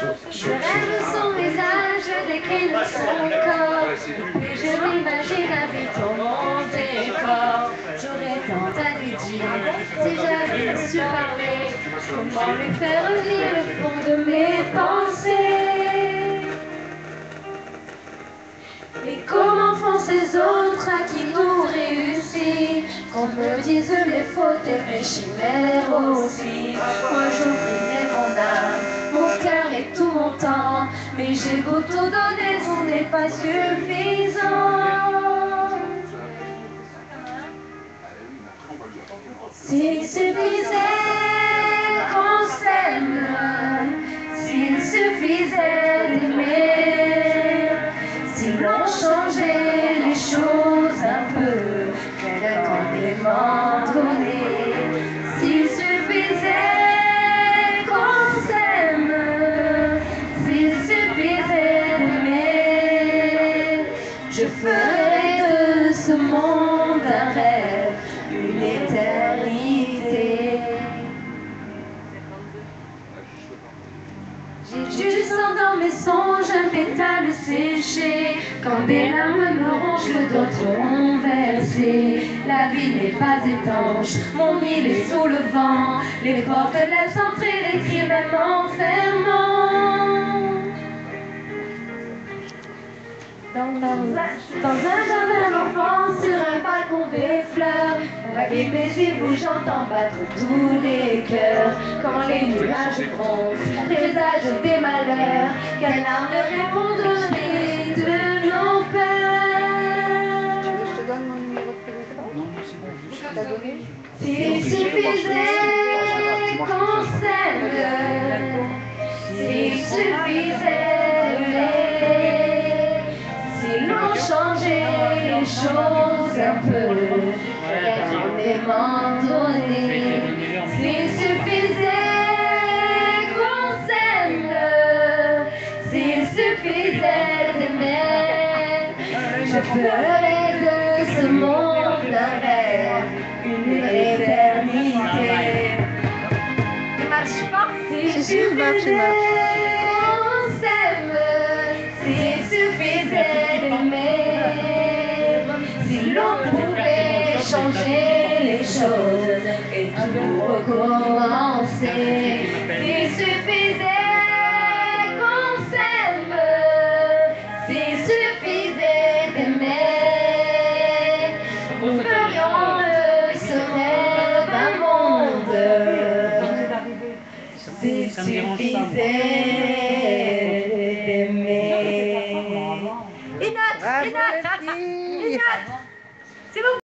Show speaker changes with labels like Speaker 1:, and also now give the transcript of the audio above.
Speaker 1: Je rêve son visage, je décline son corps, et je m'imagine habitant mon décor. J'aurais tant à lui dire, si j'avais su parler, comment lui faire lire le fond de mes pensées. Et comment font ces autres à qui tout réussit, qu'on me dise mes fautes et mes chimères aussi. Moi j'ouvrirai mon âme, mon cœur et tout mon temps, mais j'ai beau tout donner, ce n'est pas suffisant. S'il suffisait qu'on s'aime, s'il suffisait d'aimer, si l'on changeait les choses un peu, qu'un complément donné, s'il suffisait qu'on s'aime, s'il suffisait d'aimer, je ferais de ce monde un rêve, une éternité. J'ai du sang dans mes songes, un pétale séché. Quand des larmes me rongent, que d'autres ont versé. La vie n'est pas étanche, mon île est sous le vent. Les portes laissent entrer les cris même en fermant. Dans un jardin d'enfants, sur un balcon des fleurs, la vie paisible où j'entends battre tous les cœurs. Quand les nuages grondent, présagent des malheurs, quelle larme répondrait de nos peurs.
Speaker 2: Je te donne mon numéro de téléphone.
Speaker 3: Non, c'est bon,
Speaker 2: Tu t'as donné.
Speaker 1: S'il suffisait qu'on s'aime, s'il suffisait d'aimer, si l'on changeait les choses un peu, énormément donné, s'il suffisait qu'on s'aime, s'il suffisait d'aimer, je ferais de ce monde un rêve, une éternité. Il marche pas.
Speaker 2: Si, si, il marche, il marche.
Speaker 1: On s'aime, s'il suffisait d'aimer, si l'on pouvait changer les choses et tout recommencer, s'il suffisait qu'on s'aime, s'il suffisait d'aimer, nous ferions de ce rêve un monde. S'il suffisait d'aimer.
Speaker 2: Bravo, les filles.
Speaker 1: C'est bon.